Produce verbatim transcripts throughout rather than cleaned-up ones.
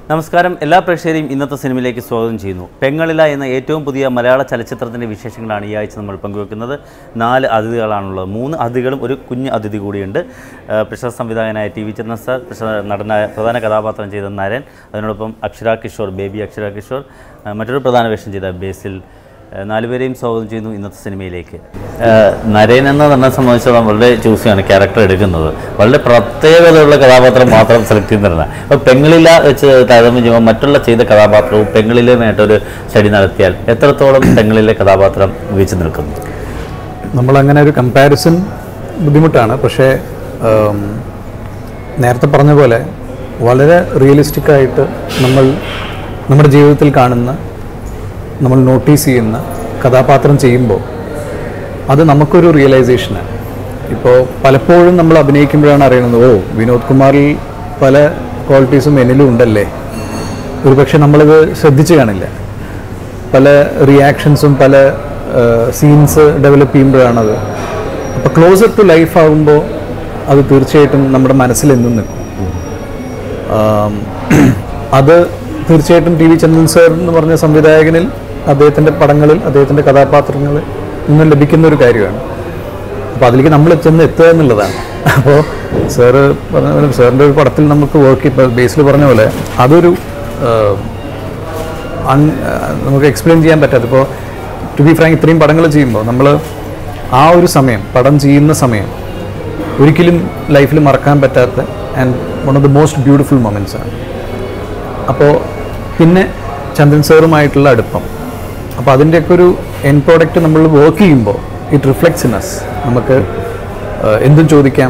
നമസ്കാരം, എല്ലാ പ്രേക്ഷകരെയും ഇന്നത്തെ സിനിമയിലേക്ക് സ്വാഗതം ചെയ്യുന്നു. പെങ്ങളില എന്ന ഏറ്റവും പുതിയ മലയാള ചലച്ചിത്രത്തിൻ്റെ വിശേഷങ്ങളാണ് ഈ ആഴ്ച നമ്മൾ പങ്കുവെക്കുന്നത്. നാല് അതിഥികളാണുള്ളത്. മൂന്ന് അതിഥികളും ഒരു കുഞ്ഞ് അതിഥി കൂടിയുണ്ട്. പ്രശസ്ത സംവിധായകനായ ടി വി ചന്ദ്രൻ സാർ, നടനായ പ്രധാന കഥാപാത്രം ചെയ്ത നരൻ, അതിനോടൊപ്പം അക്ഷര കിഷോർ, ബേബി അക്ഷര കിഷോർ, മറ്റൊരു പ്രധാന വേഷം ചെയ്ത ബേസിൽ. നാലുപേരെയും സ്വാഗതം ചെയ്യുന്നു ഇന്നത്തെ സിനിമയിലേക്ക്. നരൻ എന്ന തന്നെ സംബന്ധിച്ചിടത്തോളം വളരെ ചൂസിയാണ് ക്യാരക്ടർ എടുക്കുന്നത്. വളരെ പ്രത്യേകതയുള്ള കഥാപാത്രം മാത്രം സെലക്ട് ചെയ്യുന്നതാണ്. അപ്പോൾ പെങ്ങളില വെച്ച് താരതമ്യം ചെയ്യുമ്പോൾ മറ്റുള്ള ചെയ്ത കഥാപാത്രവും പെങ്ങളിലുമായിട്ടൊരു സ്റ്റഡി നടത്തിയാൽ എത്രത്തോളം പെങ്ങളിലെ കഥാപാത്രം വീഴ്ച നിൽക്കുന്നു? നമ്മളങ്ങനെ ഒരു കമ്പാരിസൺ ബുദ്ധിമുട്ടാണ്. പക്ഷേ നേരത്തെ പറഞ്ഞ പോലെ വളരെ റിയലിസ്റ്റിക്കായിട്ട് നമ്മൾ നമ്മുടെ ജീവിതത്തിൽ കാണുന്ന, നമ്മൾ നോട്ടീസ് ചെയ്യുന്ന കഥാപാത്രം ചെയ്യുമ്പോൾ അത് നമുക്കൊരു റിയലൈസേഷനാണ്. ഇപ്പോൾ പലപ്പോഴും നമ്മൾ അഭിനയിക്കുമ്പോഴാണ് അറിയുന്നത്, ഓ വിനോദ് കുമാറിൽ പല ക്വാളിറ്റീസും എന്നിലും ഉണ്ടല്ലേ. ഒരുപക്ഷെ നമ്മളിത് ശ്രദ്ധിച്ചു കാണില്ല. പല റിയാക്ഷൻസും പല സീൻസ് ഡെവലപ്പ് ചെയ്യുമ്പോഴാണത്. അപ്പോൾ ക്ലോസർ ടു ലൈഫ് ആകുമ്പോൾ അത് തീർച്ചയായിട്ടും നമ്മുടെ മനസ്സിൽ എന്നും നിൽക്കും. അത് തീർച്ചയായിട്ടും ടി വി ചന്ദ്രൻ സാർ എന്ന് പറഞ്ഞ സംവിധായകനിൽ, അദ്ദേഹത്തിൻ്റെ പടങ്ങളിൽ, അദ്ദേഹത്തിൻ്റെ കഥാപാത്രങ്ങളിൽ നിന്നും ലഭിക്കുന്ന ഒരു കാര്യമാണ്. അപ്പോൾ അതിലേക്ക് നമ്മൾ ചെന്ന് എത്തുക എന്നുള്ളതാണ്. അപ്പോൾ സാറ് പറഞ്ഞ പോലെ സാറിൻ്റെ ഒരു പടത്തിൽ നമുക്ക് വർക്ക്, ഇപ്പോൾ ബേസിൽ പറഞ്ഞ പോലെ അതൊരു നമുക്ക് എക്സ്പ്ലെയിൻ ചെയ്യാൻ പറ്റാത്ത, ഇപ്പോൾ ടു ബി ഫ്രാങ്ക് ഇത്രയും പടങ്ങൾ ചെയ്യുമ്പോൾ നമ്മൾ ആ ഒരു സമയം, പടം ചെയ്യുന്ന സമയം ഒരിക്കലും ലൈഫിൽ മറക്കാൻ പറ്റാത്ത and one of the most beautiful moments ആണ്. അപ്പോൾ പിന്നെ ചന്ദ്രൻ സാറുമായിട്ടുള്ള അടുപ്പം, അപ്പോൾ അതിൻ്റെയൊക്കെ ഒരു എൻഡ് പ്രോഡക്റ്റ് നമ്മൾ വർക്ക് ചെയ്യുമ്പോൾ ഇറ്റ് റിഫ്ലെക്ട്സ് ഇൻ അസ്. നമുക്ക് എന്തും ചോദിക്കാം,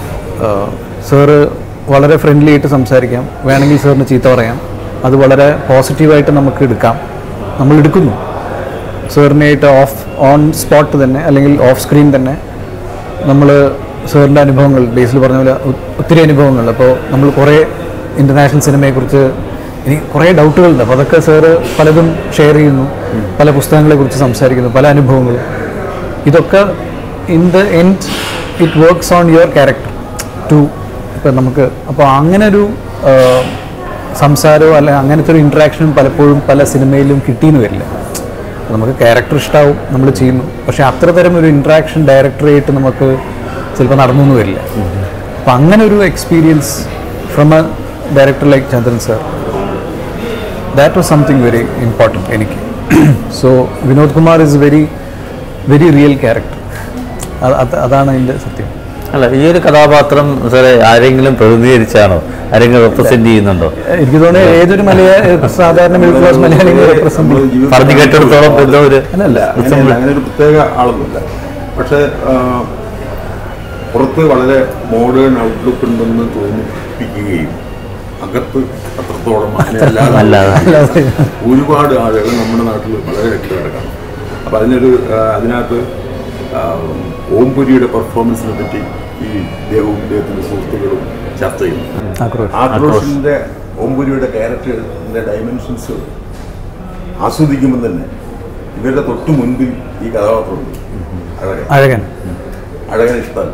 സാറ് വളരെ ഫ്രണ്ട്ലി ആയിട്ട് സംസാരിക്കാം, വേണമെങ്കിൽ സാറിന് ചീത്ത പറയാം, അത് വളരെ പോസിറ്റീവായിട്ട് നമുക്ക് എടുക്കാം. നമ്മൾ എടുക്കുന്നു സാറിനായിട്ട് ഓഫ് ഓൺ സ്പോട്ട് തന്നെ, അല്ലെങ്കിൽ ഓഫ് സ്ക്രീൻ തന്നെ നമ്മൾ സാറിൻ്റെ അനുഭവങ്ങൾ, ബേസിൽ പറഞ്ഞ പോലെ ഒത്തിരി അനുഭവങ്ങൾ. അപ്പോൾ നമ്മൾ കുറേ ഇൻ്റർനാഷണൽ സിനിമയെക്കുറിച്ച് എനിക്ക് കുറേ ഡൗട്ടുകളുണ്ട്. അപ്പോൾ അതൊക്കെ സാറ് പലതും ഷെയർ ചെയ്യുന്നു, പല പുസ്തകങ്ങളെക്കുറിച്ച് സംസാരിക്കുന്നു, പല അനുഭവങ്ങളും. ഇതൊക്കെ in the end it works on your character too. ഇപ്പം നമുക്ക് അപ്പോൾ അങ്ങനെ ഒരു സംസാരമോ അല്ല അങ്ങനത്തെ ഒരു ഇൻട്രാക്ഷനും പലപ്പോഴും പല സിനിമയിലും കിട്ടിയെന്ന് വരില്ല. നമുക്ക് ക്യാരക്ടർ ഇഷ്ടമാവും, നമ്മൾ ചെയ്യുന്നു, പക്ഷേ അത്ര തരം ഒരു ഇൻട്രാക്ഷൻ ഡയറക്ടറായിട്ട് നമുക്ക് ചിലപ്പോൾ നടന്നു എന്ന് വരില്ല. അപ്പം അങ്ങനെ ഒരു experience from a director like Chandran sir, that was something very important എനിക്ക്. So Vinod Kumar is very very real character. അതാണ് അതിൻ്റെ സത്യം. അല്ല, ഈ ഒരു കഥാപാത്രം സാറേ ആരെങ്കിലും പ്രതിനിധീകരിച്ചാണോ, ആരെങ്കിലും റെപ്രസെന്റ് ചെയ്യുന്നുണ്ടോ? എനിക്ക് തോന്നുന്നത് ഏതൊരു മലയാള സാധാരണ മിഡിൽ ക്ലാസ് മലയാളികൾ റെപ്രസെന്റ് പറഞ്ഞു കേട്ടിടത്തോളം അങ്ങനെ ഒരു പ്രത്യേക ആളൊന്നുമില്ല. പക്ഷേ പുറത്ത് വളരെ മോഡേൺ ഔട്ട്ലുക്ക് ഉണ്ടെന്ന് തോന്നിപ്പിക്കുകയും അകത്ത് അത്രത്തോളം അങ്ങനെയല്ലാതെ ഒരുപാട് ആളുകൾ നമ്മുടെ നാട്ടിൽ വളരെ വ്യക്തമായിട്ട് കാണും. അപ്പം അതിനൊരു അതിനകത്ത് ഓംപുരിയുടെ പെർഫോമൻസിനെ പറ്റി ഈ ഇദ്ദേഹവും ഇദ്ദേഹത്തിൻ്റെ സുഹൃത്തുക്കളും ചർച്ച ചെയ്യുന്നു. ആക്രോഷിൻ്റെ ഓംപുരിയുടെ ക്യാരക്ടറിൻ്റെ ഡയമെൻഷൻസ് ആസ്വദിക്കുമ്പോൾ തന്നെ ഇവരുടെ തൊട്ട് മുൻപിൽ ഈ കഥാപാത്രമുണ്ട് അഴകൻ. അഴകൻ അഴകൻ ഇഷ്ടമല്ല,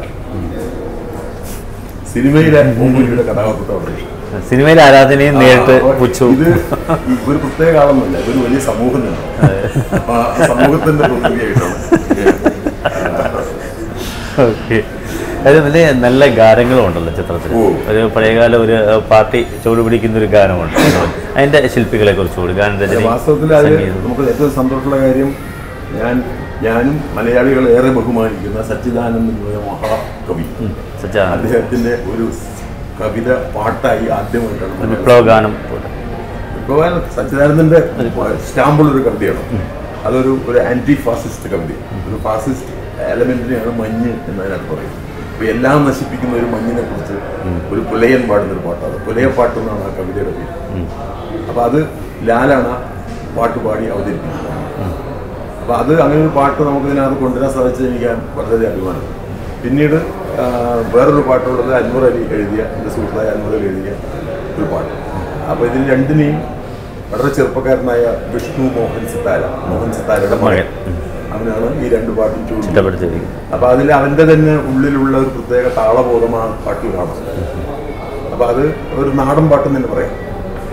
സിനിമയിലെ ഓംപുരിയുടെ കഥാപാത്രത്തോടെ ഇഷ്ടം. സിനിമയിലെ ആരാധനയും നേരിട്ട് പുച്ഛു. ഇത് ഒരു പ്രത്യേക ആളൊന്നുമില്ല, ഒരു വലിയ സമൂഹം തന്നെ, സമൂഹത്തിന്റെ പ്രതിനിധിയായിട്ടാണ്. ഓക്കെ, അത് വലിയ നല്ല ഗാനങ്ങളും ഉണ്ടല്ലോ ചിത്രത്തിൽ. ഒരു പഴയകാല ഒരു പാർട്ടി ചുവട് പിടിക്കുന്ന ഒരു ഗാനമുണ്ട്. അതിന്റെ ശില്പികളെ കുറിച്ചുകൂടി ഗാനരചന. വാസ്തവത്തിൽ അത് നമുക്ക് ഏറ്റവും സന്തോഷമുള്ള കാര്യം, ഞാൻ ഞാനും മലയാളികൾ ഏറെ ബഹുമാനിക്കുന്ന സച്ചിദാനന്ദൻ മഹാകവി, അദ്ദേഹത്തിന്റെ ഒരു കവിത പാട്ടായി ആദ്യമായിട്ടാണ് വിപ്ലവ ഗാനം. വിപ്ലവ സച്ചിദാനന്ദന്റെ സ്റ്റാമ്പുള്ളൊരു കവിതയാണ്. അതൊരു ഒരു ആന്റി ഫാസിസ്റ്റ് കവിത, ഒരു ഫാസിസ്റ്റ് എലമെന്റിനെയാണ് മഞ്ഞ് എന്നതിനകത്ത് പറയുന്നത്. അപ്പൊ എല്ലാം നശിപ്പിക്കുന്ന ഒരു മഞ്ഞിനെ കുറിച്ച് ഒരു പുലയൻ പാടുന്നൊരു പാട്ടാണ്. പുലയപ്പാട്ട് എന്നാണ് ആ കവിതയുടെ പേര്. അപ്പൊ അത് ലാലാണ് പാട്ട് പാടി അവതരിപ്പിക്കുന്നത്. അപ്പൊ അത് അങ്ങനെ ഒരു പാട്ട് നമുക്ക് ഇതിനകത്ത് കൊണ്ടുവരാൻ സാധിച്ചത് എനിക്ക് വളരെ അഭിമാനം. പിന്നീട് വേറൊരു പാട്ടുള്ളത് അൻവർ അലി എഴുതിയ, എൻ്റെ സുഹൃത്തായ അൻവർ അലി എഴുതിയ ഒരു പാട്ട്. അപ്പോൾ ഇതിൽ രണ്ടിനെയും വളരെ ചെറുപ്പക്കാരനായ വിഷ്ണു മോഹൻ സിത്താര, മോഹൻ സിത്താരയുടെ മകൻ, അവനാണ് ഈ രണ്ട് പാട്ടും ചൂണ്ടിപ്പെടുത്തിയിരിക്കുന്നത്. അപ്പോൾ അതിൽ അവൻ്റെ തന്നെ ഉള്ളിലുള്ള ഒരു പ്രത്യേക താളബോധമാണ് പാട്ടിൽ കാണുന്നത്. അപ്പോൾ അത് ഒരു നാടൻ പാട്ടെന്ന് തന്നെ പറയാം.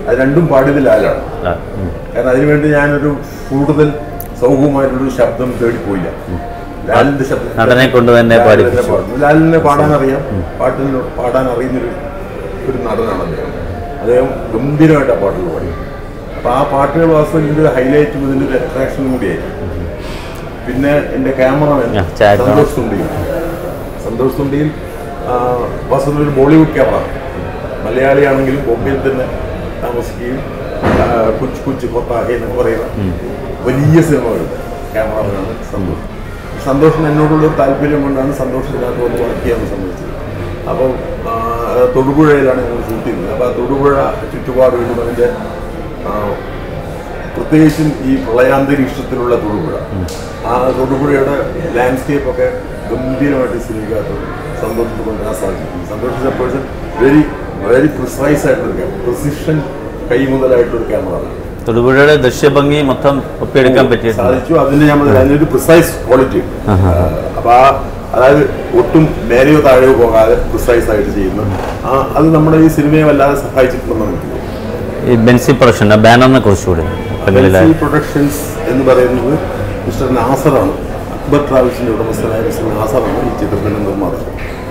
അത് രണ്ടും പാടിയത് ലാലാണ്. കാരണം അതിനുവേണ്ടി ഞാനൊരു കൂടുതൽ സൗഖ്യമായിട്ടുള്ളൊരു ശബ്ദം തേടിപ്പോയില്ല. ലാലിന്റെ ശബ്ദം നടനെ കൊണ്ട് തന്നെ പാടി. ലാലിനെ പാടാൻ അറിയാം, പാട്ടിന് പാടാൻ അറിയുന്നൊരു ഒരു നടനാണ് അദ്ദേഹം. അദ്ദേഹം ഗംഭീരമായിട്ട് ആ പാട്ടുകൾ പാടി. അപ്പൊ ആ പാട്ടുകൾ വാസ്തവത്തിൽ ഹൈലൈറ്റും ഇതിന്റെ ഒരു അട്രാക്ഷനും കൂടിയായിരുന്നു. പിന്നെ എൻ്റെ ക്യാമറമാൻ സന്തോഷ് തുണ്ടിയിൽ സന്തോഷ് തുണ്ടിയിൽ വാസ്തവത്തിൽ ഒരു ബോളിവുഡ് ക്യാമറ, മലയാളിയാണെങ്കിലും ബോംബെയിൽ തന്നെ താമസിക്കുകയും കുച്ച് കുച്ച് കൊത്താഹെ എന്നൊക്കെ പറയുന്ന വലിയ സിനിമകളുടെ ക്യാമറമാനാണ് സന്തോഷ്. സന്തോഷിന് എന്നോടുള്ളൊരു താല്പര്യം കൊണ്ടാണ് സന്തോഷത്തിനകത്ത് വന്ന് വർക്ക് ചെയ്യാൻ സംഭവിച്ചത്. അപ്പോൾ തൊടുപുഴയിലാണ് ഞങ്ങൾ ഷൂട്ട് ചെയ്യുന്നത്. അപ്പോൾ ആ തൊടുപുഴ ചുറ്റുപാട് വീണ്ടും അതിൻ്റെ പ്രത്യേകിച്ചും ഈ പ്രളയാന്തരീക്ഷത്തിലുള്ള തൊടുപുഴ, ആ തൊടുപുഴയുടെ ലാൻഡ്സ്കേപ്പൊക്കെ ഗംഭീരമായിട്ട് സിനിമയ്ക്കകത്ത് സന്തോഷത്തിൽ കൊണ്ടുവരാൻ സാധിക്കും. സന്തോഷിച്ച പേഴ്സൺ വെരി വെരി പ്രിസൈസ് ആയിട്ടൊരു ക്യാമറ, പ്രിസിഷൻ കൈ മുതലായിട്ടൊരു ക്യാമറ. തൊടുപുഴയുടെ ദൃശ്യഭംഗി മൊത്തം ഒപ്പിയെടുക്കാൻ പറ്റിയ സാധിച്ചു. അതിന് നമ്മൾ അതിനൊരു പ്രിസൈസ് ക്വാളിറ്റി. അപ്പൊ ആ അതായത് ഒട്ടും മേലെയോ താഴെയോ പോകാതെ പ്രിസൈസ് ആയിട്ട് ചെയ്യുന്നു. ആ അത് നമ്മുടെ ഈ സിനിമയെ വല്ലാതെ സഹായിച്ചിട്ടുണ്ടെന്ന് എനിക്ക് തോന്നുന്നു. ഈ ബെൻസി പ്രൊഡക്ഷൻ ബാനറിനെ കുറിച്ചുകൂടെ? ബെൻസി പ്രൊഡക്ഷൻസ് എന്ന് പറയുന്നത് മിസ്റ്റർ നാസറാണ്, അക്ബർ ട്രാവൽസിന്റെ ഉടമസ്ഥനായ മിസ്റ്റർ നാസറാണ് ഈ ചിത്രത്തിന്റെ നിർമ്മാതാവ്.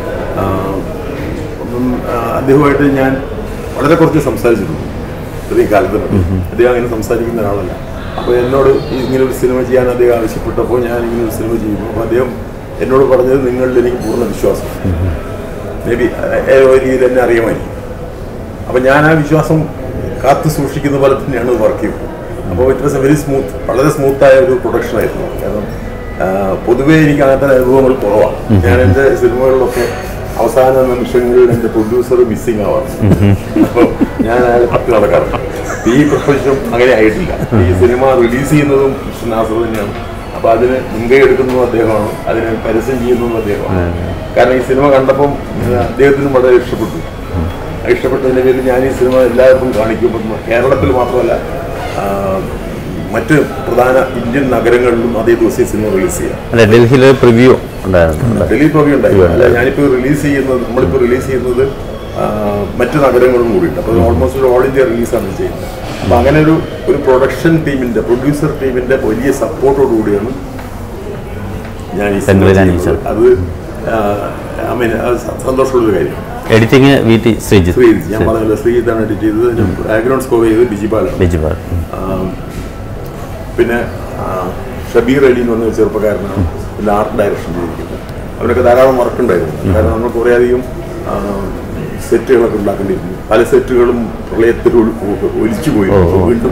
അപ്പം അദ്ദേഹമായിട്ട് ഞാൻ വളരെ കുറച്ച് സംസാരിച്ചിട്ടുണ്ട് ഇത്രയും കാലത്ത്. അദ്ദേഹം അങ്ങനെ സംസാരിക്കുന്ന ഒരാളല്ല. അപ്പോൾ എന്നോട് ഇങ്ങനെ ഒരു സിനിമ ചെയ്യാൻ അദ്ദേഹം ആവശ്യപ്പെട്ടപ്പോൾ ഞാൻ ഇങ്ങനെ ഒരു സിനിമ ചെയ്യുന്നു. അപ്പോൾ അദ്ദേഹം എന്നോട് പറഞ്ഞത് നിങ്ങളിൽ എനിക്ക് പൂർണ്ണ വിശ്വാസം, മേ ബി ഏതോ രീതിയിൽ എന്നെ അറിയാമായിരിക്കും. അപ്പം ഞാൻ ആ വിശ്വാസം കാത്തു സൂക്ഷിക്കുന്ന പോലെ തന്നെയാണ് വർക്ക് ചെയ്യുന്നത്. അപ്പോൾ it was a very smooth, വളരെ സ്മൂത്തായ ഒരു പ്രൊഡക്ഷൻ ആയിരുന്നു. കാരണം പൊതുവേ എനിക്ക് അങ്ങനത്തെ അനുഭവങ്ങൾ കുറവാണ്. ഞാൻ എൻ്റെ സിനിമകളിലൊക്കെ അവസാന നിമിഷങ്ങളിൽ എൻ്റെ പ്രൊഡ്യൂസർ മിസ്സിങ് ആവാറ്. അപ്പോൾ ഞാൻ അയാൾ പത്ത് നടക്കാറുണ്ട്. ഈ പ്രൊഫഷൻ അങ്ങനെ ആയിട്ടില്ല. ഈ സിനിമ റിലീസ് ചെയ്യുന്നതും മിസ്റ്റർ നാസർ തന്നെയാണ്. അപ്പോൾ അതിന് മുൻകൈ എടുക്കുന്നതും അദ്ദേഹമാണ്, അതിന് പരസ്യം ചെയ്യുന്നതും അദ്ദേഹമാണ്. കാരണം ഈ സിനിമ കണ്ടപ്പം അദ്ദേഹത്തിനും വളരെ ഇഷ്ടപ്പെട്ടു. ഇഷ്ടപ്പെട്ടതിൻ്റെ പേരിൽ ഞാൻ ഈ സിനിമ എല്ലാവർക്കും കാണിക്കും. കേരളത്തിൽ മാത്രമല്ല, മറ്റ് പ്രധാന ഇന്ത്യൻ നഗരങ്ങളിലും അതേ ദിവസം സിനിമ റിലീസ് ചെയ്യാം. അല്ല, ഡൽഹിയിൽ പ്രിവ്യൂ ഉണ്ടായിരുന്നു. ഡൽഹി പ്രിവ്യൂ ഉണ്ടായിരുന്നു. അല്ല, ഞാനിപ്പോൾ റിലീസ് ചെയ്യുന്നത് നമ്മളിപ്പോൾ റിലീസ് ചെയ്യുന്നത് മറ്റ് നഗരങ്ങളും കൂടിയുണ്ട്. അപ്പോൾ ഓൾമോസ്റ്റ് ഒരു ഓൾ ഇന്ത്യ റിലീസാണ് ചെയ്യുന്നത്. അപ്പോൾ അങ്ങനെ ഒരു ഒരു പ്രൊഡക്ഷൻ ടീമിൻ്റെ പ്രൊഡ്യൂസർ ടീമിൻ്റെ വലിയ സപ്പോർട്ടോടു കൂടിയാണ് ഞാൻ ഈ സിനിമ ചെയ്യുന്നത്. അത് ഐ മീൻ സന്തോഷമുള്ളൊരു കാര്യം. Editing V T Sreejith Sreejith ഞാൻ പറഞ്ഞല്ലോ, ശ്രീജിത്താണ് എഡിറ്റ് ചെയ്തത്. ബാക്ക്ഗ്രൗണ്ട് സ്കോർ ചെയ്തത് ബിജിപാലാണ്. ബിജിപാൽ പിന്നെ ഷബീർ അലി എന്ന് പറഞ്ഞ ചെറുപ്പക്കാരനാണ് പിന്നെ ആർട്ട് ഡയറക്ഷൻ ചെയ്തിരിക്കുന്നത്. അവരൊക്കെ ധാരാളം വർക്കുണ്ടായിരുന്നു. കാരണം നമ്മൾ കുറേയധികം സെറ്റുകളൊക്കെ ഉണ്ടാക്കേണ്ടിയിരുന്നു. പല സെറ്റുകളും പ്രളയത്തിൽ ഒലിച്ചു പോയി വീണ്ടും.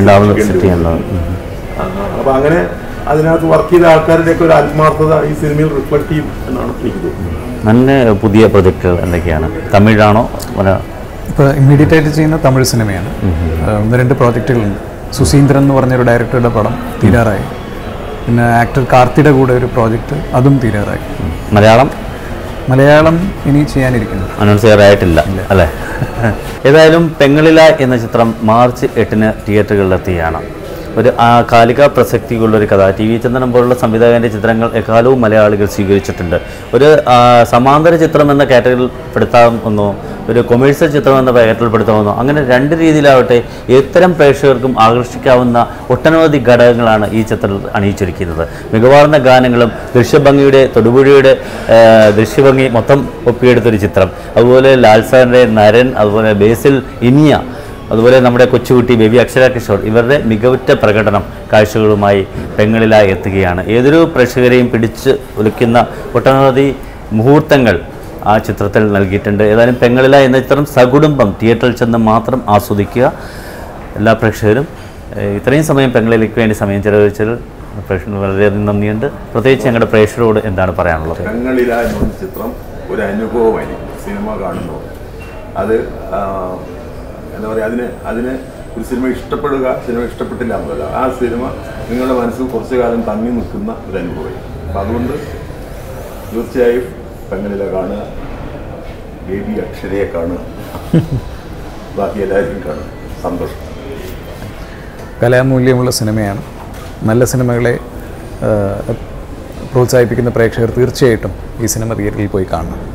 അപ്പം അങ്ങനെ അതിനകത്ത് വർക്ക് ചെയ്ത ആൾക്കാരുടെയൊക്കെ ഒരു ആത്മാർത്ഥത ഈ സിനിമയിൽ റിഫ്ലക്ട് ചെയ്യും എന്നാണ് എനിക്ക് തോന്നുന്നത്. നല്ല പുതിയ പ്രൊജക്റ്റുകൾ എന്തൊക്കെയാണ്? തമിഴാണോ? ഇപ്പോൾ ഇമ്മീഡിയറ്റ് ആയിട്ട് ചെയ്യുന്ന തമിഴ് സിനിമയാണ്. ഒന്ന് രണ്ട് പ്രോജക്റ്റുകളുണ്ട്. സുസീന്ദ്രൻ എന്ന് പറഞ്ഞൊരു ഡയറക്ടറുടെ പടം തീരാറായി. പിന്നെ ആക്ടർ കാർത്തിയുടെ കൂടെ ഒരു പ്രോജക്റ്റ്, അതും തീരാറായി. മലയാളം മലയാളം ഇനി ചെയ്യാനിരിക്കുന്നു. അനൗൺസ് ചെയ്യാറായിട്ടില്ല അല്ലേ? ഏതായാലും പെങ്ങളില എന്ന ചിത്രം മാർച്ച് എട്ടിന് തിയേറ്ററുകളിലെത്തിയാണ്. ഒരു കാലിക പ്രസക്തിയുള്ളൊരു കഥ. ടി വി ചന്ദനം പോലുള്ള സംവിധായകൻ്റെ ചിത്രങ്ങൾ എക്കാലവും മലയാളികൾ സ്വീകരിച്ചിട്ടുണ്ട്. ഒരു സമാന്തര ചിത്രം എന്ന കാറ്റഗറിയിൽ പെടുത്താമെന്നോ ഒരു കൊമേഴ്സ്യൽ ചിത്രം എന്ന കാറ്റഗറിയിൽ പെടുത്താമെന്നോ അങ്ങനെ രണ്ട് രീതിയിലാവട്ടെ ഇത്തരം പ്രേക്ഷകർക്കും ആകർഷിക്കാവുന്ന ഒട്ടനവധി ഘടകങ്ങളാണ് ഈ ചിത്രത്തിൽ അണിയിച്ചിരിക്കുന്നത്. മികവാർന്ന ഗാനങ്ങളും ദൃശ്യഭംഗിയുടെ തൊടുപുഴയുടെ ദൃശ്യഭംഗി മൊത്തം ഒപ്പിയെടുത്തൊരു ചിത്രം. അതുപോലെ ലാൽ സാറിൻ്റെ നരൻ, അതുപോലെ ബേസിൽ ഇനിയ, അതുപോലെ നമ്മുടെ കൊച്ചുകുട്ടി ബേബി അക്ഷര കിഷോർ, ഇവരുടെ മികവുറ്റ പ്രകടനം കാഴ്ചകളുമായി പെങ്ങളില എത്തുകയാണ്. ഏതൊരു പ്രേക്ഷകരെയും പിടിച്ച് ഒലിക്കുന്ന ഒട്ടനവധി മുഹൂർത്തങ്ങൾ ആ ചിത്രത്തിൽ നൽകിയിട്ടുണ്ട്. ഏതായാലും പെങ്ങളില എന്ന ചിത്രം സകുടുംബം തിയേറ്ററിൽ ചെന്ന് മാത്രം ആസ്വദിക്കുക. എല്ലാ പ്രേക്ഷകരും ഇത്രയും സമയം പെങ്ങളിലേക്ക് വേണ്ടി സമയം ചെലവഴിച്ചതിൽ പ്രേക്ഷകർ വളരെയധികം നന്ദിയുണ്ട്. പ്രത്യേകിച്ച് ഞങ്ങളുടെ പ്രേക്ഷകരോട് എന്താണ് പറയാനുള്ളത്? പെങ്ങളില എന്ന ചിത്രം ഒരു അനുഭവമായിരിക്കും സിനിമ കാണുമ്പോൾ. അത് എന്താ പറയുക, അതിന് അതിന് ഒരു സിനിമ ഇഷ്ടപ്പെടുക, സിനിമ ഇഷ്ടപ്പെട്ടില്ല എന്നല്ല, ആ സിനിമ നിങ്ങളുടെ മനസ്സിൽ കുറച്ചു കാലം തങ്ങി നിൽക്കുന്ന ഒരു അനുഭവം. അപ്പം അതുകൊണ്ട് തീർച്ചയായും പെങ്ങളില കാണുക, ബേബി അക്ഷരയെ കാണുക, ബാക്കി എല്ലാവരും കാണുക. സന്തോഷം. കലാമൂല്യമുള്ള സിനിമയാണ്. നല്ല സിനിമകളെ പ്രോത്സാഹിപ്പിക്കുന്ന പ്രേക്ഷകർ തീർച്ചയായിട്ടും ഈ സിനിമ തിയേറ്ററിൽ പോയി കാണണം.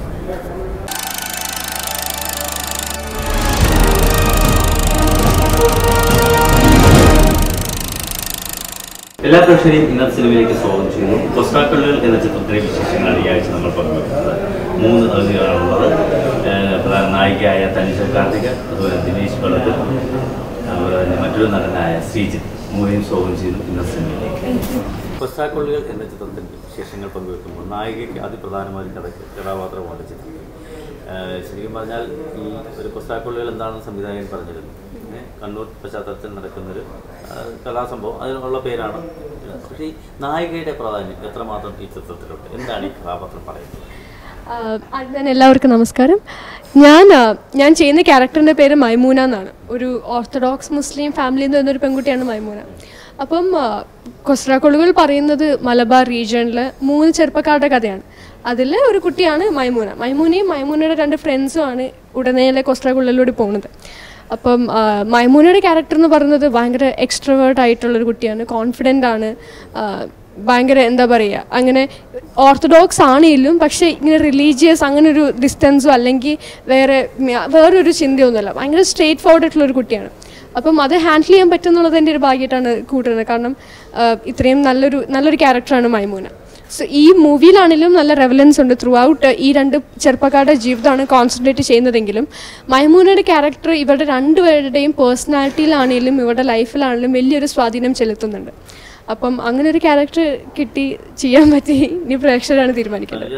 എല്ലാ പ്രേക്ഷകരെയും ഇന്നത്തെ സിനിമയിലേക്ക് സ്വാഗതം ചെയ്യുന്നു. കൊസ്റ്റാക്കള്ളികൾ എന്ന ചിത്രത്തിലെ വിശേഷങ്ങളാണ് ഈ ആഴ്ച നമ്മൾ പങ്കുവെക്കുന്നത്. മൂന്ന് അതിഥികളാണുള്ളത്. പ്രധാന നായികയായ തനിഷ കാർത്തിക, അതുപോലെ ദിനേശ് പളത്ത്, അതുപോലെ തന്നെ മറ്റൊരു നടനായ ശ്രീജിത്ത്. മൂവയും സ്വാഗതം ചെയ്യുന്നു ഇന്നത്തെ സിനിമയിലേക്ക്. കൊസ്റ്റാക്കള്ളികൾ എന്ന ചിത്രത്തിൻ്റെ വിശേഷങ്ങൾ പങ്കുവെക്കുമ്പോൾ നായികയ്ക്ക് അതിപ്രധാനമായ കഥ കഥാപാത്രമാണ് ചിത്രം. ശരിക്കും പറഞ്ഞാൽ ഈ ഒരു കൊസ്റ്റാക്കള്ളികൾ എന്താണെന്ന് സംവിധായകൻ പറഞ്ഞിരുന്നു. കണ്ണൂർ പശ്ചാത്തലത്തിൽ നടക്കുന്നൊരു കലാസംഭവം, അതിനുള്ള പേരാണ്. പക്ഷേ ഈ നായികയുടെ പ്രാധാന്യം എത്രമാത്രം ഈ ചിത്രത്തിലുണ്ട്? എന്താണ് ഈ കഥാപാത്രം പറയുന്നത്? ആദ്യം എല്ലാവർക്കും നമസ്കാരം. ഞാൻ ഞാൻ ചെയ്യുന്ന ക്യാരക്ടറിൻ്റെ പേര് മൈമൂന എന്നാണ്. ഒരു ഓർത്തഡോക്സ് മുസ്ലിം ഫാമിലിയിൽ നിന്ന് വരുന്നൊരു പെൺകുട്ടിയാണ് മൈമൂന. അപ്പം കൊസ്റ്റാക്കള്ളികൾ പറയുന്നത് മലബാർ റീജിയണിൽ മൂന്ന് ചെറുപ്പക്കാരുടെ കഥയാണ്. അതിൽ ഒരു കുട്ടിയാണ് മൈമൂന. മൈമൂനയും മൈമൂനയുടെ രണ്ട് ഫ്രണ്ട്സുമാണ് ഉടനെ കൊസ്റ്റാക്കള്ളിലൂടെ പോകുന്നത്. അപ്പം മൈമൂനയുടെ ക്യാരക്ടർ എന്ന് പറയുന്നത് ഭയങ്കര എക്സ്ട്രവേർട്ട് ആയിട്ടുള്ളൊരു കുട്ടിയാണ്, കോൺഫിഡൻ്റ് ആണ്, ഭയങ്കര എന്താ പറയുക, അങ്ങനെ ഓർത്തഡോക്സ് ആണെങ്കിലും പക്ഷേ ഇങ്ങനെ റിലീജിയസ് അങ്ങനെ ഒരു ഡിസ്റ്റൻസോ അല്ലെങ്കിൽ വേറെ വേറൊരു ചിന്തയൊന്നുമല്ല, ഭയങ്കര സ്ട്രേറ്റ് ഫോർവേഡ് ആയിട്ടുള്ളൊരു കുട്ടിയാണ്. അപ്പം അത് ഹാൻഡിൽ ചെയ്യാൻ പറ്റുന്നുള്ളത് എൻ്റെ ഒരു ഭാഗ്യമായിട്ടാണ് കൂട്ടുന്നത്. കാരണം ഇത്രയും നല്ലൊരു നല്ലൊരു ക്യാരക്ടറാണ് മൈമൂന. സോ ഈ മൂവിയിലാണെങ്കിലും നല്ല റെവലൻസ് ഉണ്ട്. ത്രൂ ഔട്ട് ഈ രണ്ട് ചെറുപ്പക്കാരുടെ ജീവിതമാണ് കോൺസെൻട്രേറ്റ് ചെയ്യുന്നതെങ്കിലും മൈമൂനയുടെ ക്യാരക്ടർ ഇവരുടെ രണ്ടുപേരുടെയും പേഴ്സണാലിറ്റിയിലാണെങ്കിലും ഇവരുടെ ലൈഫിലാണെങ്കിലും വലിയൊരു സ്വാധീനം ചെലുത്തുന്നുണ്ട്. അപ്പം അങ്ങനെ ഒരു ക്യാരക്ടർ കിട്ടി ചെയ്യാൻ പറ്റി ഇനി പ്രേക്ഷകരാണ് തീരുമാനിക്കേണ്ടത്.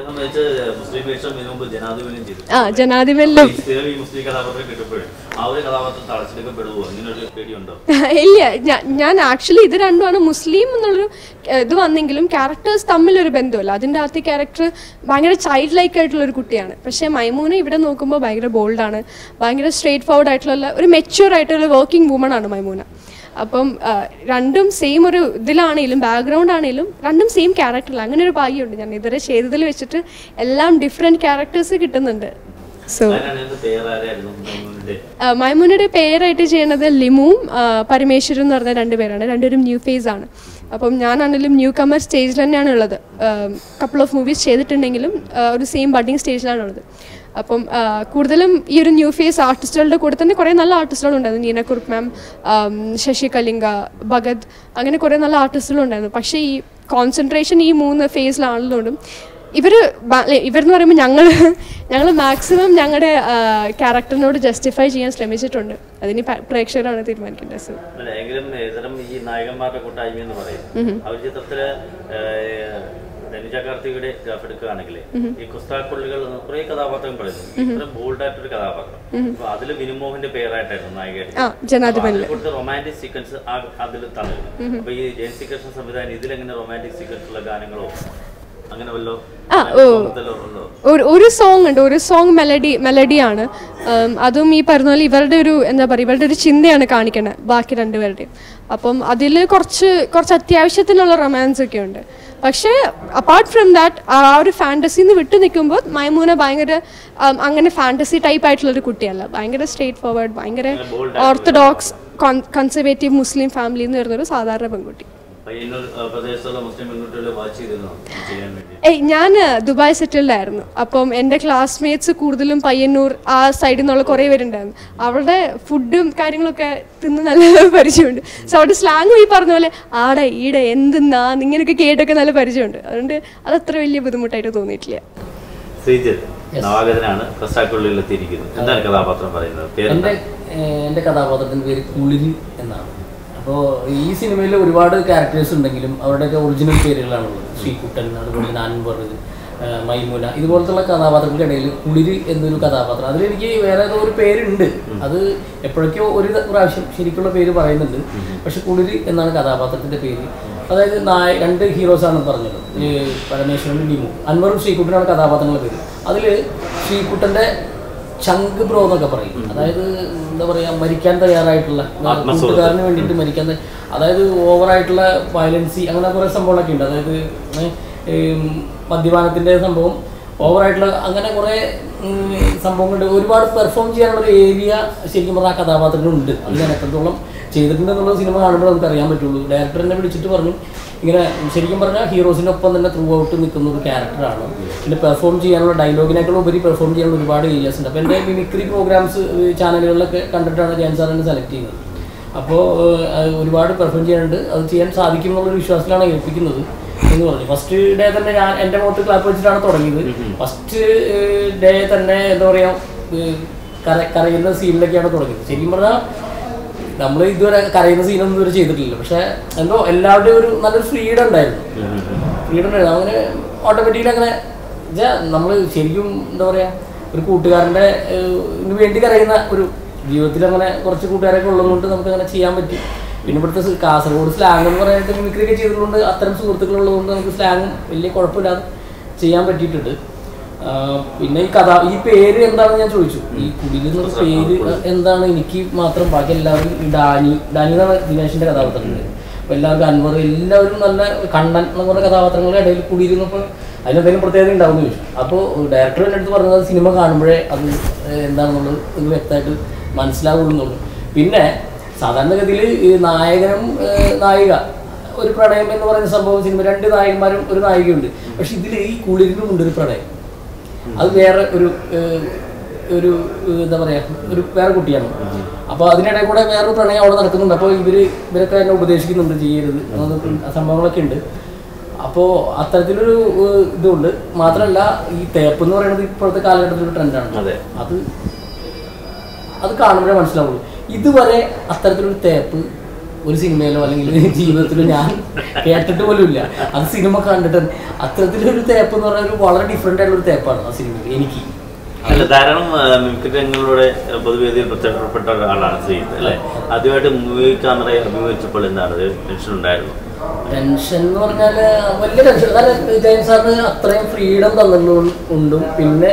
ആ ജനാധിപത്യം ഇല്ല, ഞാൻ ആക്ച്വലി ഇത് രണ്ടുമാണ് മുസ്ലിം എന്നുള്ളൊരു ഇത് വന്നെങ്കിലും ക്യാരക്ടേഴ്സ് തമ്മിലൊരു ബന്ധമല്ല. അതിൻ്റെ അകത്ത് ക്യാരക്ടർ ഭയങ്കര ചൈൽഡ് ലൈക്ക് ആയിട്ടുള്ളൊരു കുട്ടിയാണ്. പക്ഷേ മൈമൂന ഇവിടെ നോക്കുമ്പോൾ ഭയങ്കര ബോൾഡാണ്, ഭയങ്കര സ്ട്രേറ്റ് ഫോർവേഡ് ആയിട്ടുള്ള ഒരു മെച്യൂർ ആയിട്ടുള്ള വർക്കിംഗ് വുമൺ ആണ് മൈമൂന. അപ്പം രണ്ടും സെയിം ഒരു ഇതിലാണെങ്കിലും ബാക്ക്ഗ്രൗണ്ട് ആണെങ്കിലും രണ്ടും സെയിം ക്യാരക്ടറില്ല. അങ്ങനെ ഒരു ഭാഗ്യമുണ്ട്. ഞാൻ ഇതുവരെ ചെയ്തതിൽ വെച്ചിട്ട് എല്ലാം ഡിഫറെൻറ്റ് ക്യാരക്ടേഴ്സ് കിട്ടുന്നുണ്ട്. സോ മൈമൂനയുടെ പേരായിട്ട് ചെയ്യുന്നത് ലിമുവും പരമേശ്വരും എന്ന് പറഞ്ഞ രണ്ട് പേരാണ്. രണ്ടുപേരും ന്യൂ ഫേസ് ആണ്. അപ്പം ഞാനാണെങ്കിലും ന്യൂ കമർ സ്റ്റേജിൽ തന്നെയാണ് ഉള്ളത്. കപ്പിൾ ഓഫ് മൂവീസ് ചെയ്തിട്ടുണ്ടെങ്കിലും ഒരു സെയിം ബഡ്ഡിങ് സ്റ്റേജിലാണുള്ളത്. അപ്പം കൂടുതലും ഈ ഒരു ന്യൂ ഫേസ് ആർട്ടിസ്റ്റുകളുടെ കൂടെ തന്നെ കുറേ നല്ല ആർട്ടിസ്റ്റുകളുണ്ടായിരുന്നു. നീന കുറുപ്പ് മാം, ശശി കലിംഗ, ഭഗത്, അങ്ങനെ കുറേ നല്ല ആർട്ടിസ്റ്റുകളുണ്ടായിരുന്നു. പക്ഷേ ഈ കോൺസെൻട്രേഷൻ ഈ മൂന്ന് ഫേസിലാണുള്ളതുകൊണ്ടും ഇവർ ഇവരെന്ന് പറയുമ്പോൾ ഞങ്ങൾ ഞങ്ങൾ മാക്സിമം ഞങ്ങളുടെ ക്യാരക്ടറിനോട് ജസ്റ്റിഫൈ ചെയ്യാൻ ശ്രമിച്ചിട്ടുണ്ട്. അതിന് പ്രേക്ഷകരാണ് തീരുമാനിക്കേണ്ടത്. സോ ഈ നായകന്മാരുടെ കൂട്ടായ്മ എന്ന് പറയും അവർ ചിത്രത്തില് തനിഷ കാർത്തികയുടെ ഗ്രാഫ് എടുക്കുകയാണെങ്കിൽ ഈ കൊസ്റ്റാക്കള്ളികൾ കുറെ കഥാപാത്രം പറയുന്നു. ഇത്ര ബോൾഡ് ആയിട്ടൊരു കഥാപാത്രം. അപ്പൊ അതില് വിനുമോഹന്റെ പേരായിട്ടായിരുന്നു നായികയായിട്ട് റൊമാൻറ്റിക് സീക്വൻസ് അതിൽ തന്നിരുന്നു. അപ്പൊ ഈ ജയൻസി കൃഷ്ണ സംവിധാനം ഇതിലെങ്ങനെ റൊമാൻറ്റിക് സീക്വൻസ് ഉള്ള ഗാനങ്ങളോ അങ്ങനെ വല്ലോ? ആ ഒരു സോങ് ഉണ്ട്, ഒരു സോങ് മെലഡി മെലഡിയാണ്. അതും ഈ പറഞ്ഞ പോലെ ഇവരുടെ ഒരു എന്താ പറയുക ഇവരുടെ ഒരു ചിന്തയാണ് കാണിക്കുന്നത് ബാക്കി രണ്ടുപേരുടെയും. അപ്പം അതിൽ കുറച്ച് കുറച്ച് അത്യാവശ്യത്തിനുള്ള റൊമാൻസ് ഒക്കെ ഉണ്ട്. പക്ഷേ അപ്പാർട്ട് ഫ്രം ദാറ്റ് ആ ഒരു ഫാൻറ്റസിന്ന് വിട്ടു നിൽക്കുമ്പോൾ മൈമൂന ഭയങ്കര അങ്ങനെ ഫാൻറ്റസി ടൈപ്പ് ആയിട്ടുള്ളൊരു കുട്ടിയല്ല, ഭയങ്കര സ്ട്രേറ്റ് ഫോർവേഡ്, ഭയങ്കര ഓർത്തഡോക്സ് കൺസർവേറ്റീവ് മുസ്ലിം ഫാമിലിയിൽ നിന്ന് വരുന്നൊരു സാധാരണ പെൺകുട്ടി. ഏയ് ഞാൻ ദുബായ് സെറ്റിൽഡ് ആയിരുന്നു. അപ്പം എൻ്റെ ക്ലാസ്മേറ്റ്സ് കൂടുതലും പയ്യന്നൂർ ആ സൈഡിൽ നിന്നുള്ള കുറേ പേരുണ്ടായിരുന്നു. അവരുടെ ഫുഡും കാര്യങ്ങളൊക്കെ തിന്ന് നല്ല പരിചയമുണ്ട്. സോ അവിടെ സ്ലാങ് പോയി പറഞ്ഞ പോലെ ആടെ ഈടെ എന്തെന്നാ ഇങ്ങനെയൊക്കെ കേട്ടൊക്കെ നല്ല പരിചയമുണ്ട്. അതുകൊണ്ട് അതത്ര വലിയ ബുദ്ധിമുട്ടായിട്ട് തോന്നിയിട്ടില്ല. എൻ്റെ കഥാപാത്രത്തിൻ്റെ പേര് കുളിരി എന്നാണ്. അപ്പോൾ ഈ സിനിമയിൽ ഒരുപാട് ക്യാരക്ടേഴ്സ് ഉണ്ടെങ്കിലും അവരുടെയൊക്കെ ഒറിജിനൽ പേരുകളാണുള്ളത്. ശ്രീകുട്ടൻ, അതുപോലെ തന്നെ അൻവർ, മൈമൂന, ഇതുപോലത്തുള്ള കഥാപാത്രങ്ങൾക്കിടയിൽ കുളിരി എന്നൊരു കഥാപാത്രം, അതിലെനിക്ക് വേറെ ഏതോ ഒരു പേരുണ്ട്. അത് എപ്പോഴൊക്കെയോ ഒരു പ്രാവശ്യം ശരിക്കുള്ള പേര് പറയുന്നുണ്ട്. പക്ഷെ കുളിരി എന്നാണ് കഥാപാത്രത്തിൻ്റെ പേര്. അതായത് നായ രണ്ട് ഹീറോസാണ് പറഞ്ഞത്, പരമേശ്വരനും ലിമു. അൻവറും ശ്രീകുട്ടനാണ് കഥാപാത്രങ്ങളുടെ പേര്. അതിൽ ശ്രീകുട്ടൻ്റെ ചങ്ക് ബ്രോ എന്നൊക്കെ പറയും. അതായത് എന്താ പറയുക, മരിക്കാൻ തയ്യാറായിട്ടുള്ള കൂട്ടുകാരന് വേണ്ടിയിട്ട് മരിക്കാൻ, അതായത് ഓവറായിട്ടുള്ള വയലൻസി അങ്ങനെ കുറേ സംഭവങ്ങളൊക്കെ ഉണ്ട്. അതായത് മദ്യപാനത്തിൻ്റെ സംഭവം, ഓവറായിട്ടുള്ള അങ്ങനെ കുറേ സംഭവങ്ങളുണ്ട്. ഒരുപാട് പെർഫോം ചെയ്യാനുള്ളൊരു ഏരിയ ശരിക്കും പറഞ്ഞാൽ ആ കഥാപാത്രങ്ങളുണ്ട്. അത് ഞാൻ എത്രത്തോളം ചെയ്തിട്ടുണ്ടെന്നുള്ള സിനിമ കാണുമ്പോൾ നമുക്ക് അറിയാൻ പറ്റുള്ളൂ. ഡയറക്ടർ എന്നെ വിളിച്ചിട്ട് പറഞ്ഞു ഇങ്ങനെ ശരിക്കും പറഞ്ഞാൽ ഹീറോസിൻ്റെ ഒപ്പം തന്നെ ത്രൂ ഔട്ട് നിൽക്കുന്ന ഒരു ക്യാരക്ടറാണ്. പിന്നെ പെർഫോം ചെയ്യാനുള്ള ഡയലോഗിനേക്കാൾ ഉപരി പെർഫോം ചെയ്യാനുള്ള ഒരുപാട് ഏരിയാസ് ഉണ്ട്. അപ്പോൾ എൻ്റെ മിമിക്രി പ്രോഗ്രാംസ് ചാനലുകളിലൊക്കെ കണ്ടിട്ടാണ് ജയൻ സാർ എന്നെ സെലക്ട് ചെയ്യുന്നത്. അപ്പോൾ ഒരുപാട് പെർഫോം ചെയ്യാനുണ്ട്, അത് ചെയ്യാൻ സാധിക്കും എന്നുള്ളൊരു വിശ്വാസത്തിലാണ് ഏൽപ്പിക്കുന്നത് എന്ന് പറഞ്ഞു. ഫസ്റ്റ് ഡേ തന്നെ ഞാൻ എൻ്റെ മുഖത്ത് ക്ലാപ്പ് വെച്ചിട്ടാണ് തുടങ്ങിയത്. ഫസ്റ്റ് ഡേ തന്നെ എന്താ പറയുക, കര കരയുന്ന സീനിലൊക്കെയാണ് തുടങ്ങിയത്. ശരിക്കും പറഞ്ഞാൽ നമ്മൾ ഇതുവരെ കരയുന്ന സീനൊന്നും ഇതുവരെ ചെയ്തിട്ടില്ല. പക്ഷേ എന്തോ എല്ലാവരുടെയും ഒരു നല്ലൊരു ഫ്രീഡം ഉണ്ടായിരുന്നു ഫ്രീഡം ഉണ്ടായിരുന്നു അങ്ങനെ ഓട്ടോമാറ്റിക്കലി അങ്ങനെ നമ്മൾ ശരിക്കും എന്താ പറയുക, ഒരു കൂട്ടുകാരൻ്റെ വേണ്ടി കരയുന്ന ഒരു ജീവിതത്തിൽ അങ്ങനെ കുറച്ച് കൂട്ടുകാരൊക്കെ ഉള്ളതുകൊണ്ട് നമുക്ക് അങ്ങനെ ചെയ്യാൻ പറ്റി. പിന്നെ ഇവിടുത്തെ കാസർഗോഡ് സ്ലാങ് എന്ന് പറയാനായിട്ട് മിമിക്രിയൊക്കെ ചെയ്തുകൊണ്ട് അത്തരം സുഹൃത്തുക്കളുള്ളതുകൊണ്ട് നമുക്ക് സ്ലാങ്ങും വലിയ കുഴപ്പമില്ലാതെ ചെയ്യാൻ പറ്റിയിട്ടുണ്ട്. പിന്നെ ഈ കഥ, ഈ പേര് എന്താണെന്ന് ഞാൻ ചോദിച്ചു. ഈ കുടിയിൽ നിന്നൊരു പേര് എന്താണ് എനിക്ക് മാത്രം, ബാക്കി എല്ലാവരും ഈ ഡാനി ഡാനി എന്നാണ് ദിനേശിൻ്റെ കഥാപാത്രങ്ങൾ. അപ്പോൾ എല്ലാവർക്കും അൻവർ, എല്ലാവരും നല്ല കണ്ണൻ എന്ന് പറഞ്ഞ കഥാപാത്രങ്ങളുടെ ഇടയിൽ കുടിയിരുന്നപ്പോൾ അതിനെന്തെങ്കിലും പ്രത്യേകത ഉണ്ടാവുമെന്ന് ചോദിച്ചു. അപ്പോൾ ഡയറക്ടർ എൻ്റെ അടുത്ത് പറഞ്ഞത് സിനിമ കാണുമ്പോഴേ അത് എന്താണെന്നുള്ളത് ഇത് വ്യക്തമായിട്ട് മനസ്സിലാവുള്ളൂ. പിന്നെ സാധാരണഗതിയിൽ ഈ നായകനും നായിക, ഒരു പ്രണയം എന്ന് പറയുന്ന സംഭവം സിനിമ, രണ്ട് നായകന്മാരും ഒരു നായികയുണ്ട്. പക്ഷെ ഇതിൽ ഈ കുളിരിനും ഉണ്ട് ഒരു പ്രണയം. അത് വേറെ ഒരു ഒരു എന്താ പറയുക, ഒരു വേറെ കുട്ടിയാണ്. അപ്പോൾ അതിനിടെ കൂടെ വേറൊരു പ്രണയം അവിടെ നടക്കുന്നുണ്ട്. അപ്പോൾ ഇവർ ഇവരൊക്കെ എന്നെ ഉപദേശിക്കുന്നുണ്ട് ചെയ്യരുത്, സംഭവങ്ങളൊക്കെ ഉണ്ട്. അപ്പോൾ അത്തരത്തിലൊരു ഇതുണ്ട്. മാത്രമല്ല ഈ തേപ്പ് എന്ന് പറയുന്നത് ഇപ്പോഴത്തെ കാലഘട്ടത്തിലൊരു ട്രെൻഡാണ്. അത് അത് കാണുമ്പോഴേ മനസ്സിലാവുള്ളൂ. ഇതുവരെ അത്തരത്തിലൊരു തേപ്പ് ഒരു സിനിമയിലോ അല്ലെങ്കിൽ ജീവിതത്തിലോ ഞാൻ കേട്ടിട്ട് പോലും ഇല്ല. അത് സിനിമ കണ്ടിട്ട് അത്തരത്തിലൊരു തേപ്പ് എന്ന് പറഞ്ഞാൽ ഒരു വളരെ ഡിഫറെൻ്റ് ആയിട്ടുള്ള ഒരു തേപ്പാണ് ആ സിനിമയിൽ എനിക്ക്. അല്ല, ധാരാളം മിമിക്രി രംഗങ്ങളുടെ പൊതുവേദിയിൽ പ്രത്യക്ഷപ്പെട്ട ഒരാളാണ് ശ്രീജിത്ത് അല്ലേ? ആദ്യമായിട്ട് മൂവി ക്യാമറ അഭിമുഖിച്ചപ്പോൾ എന്താണ് ടെൻഷൻ ഉണ്ടായിരുന്നു? ടെൻഷൻ എന്ന് പറഞ്ഞാൽ വലിയ ടെൻഷൻ. കാരണം ജയൻ സാറിന് അത്രയും ഫ്രീഡം തന്നിട്ടുണ്ടും പിന്നെ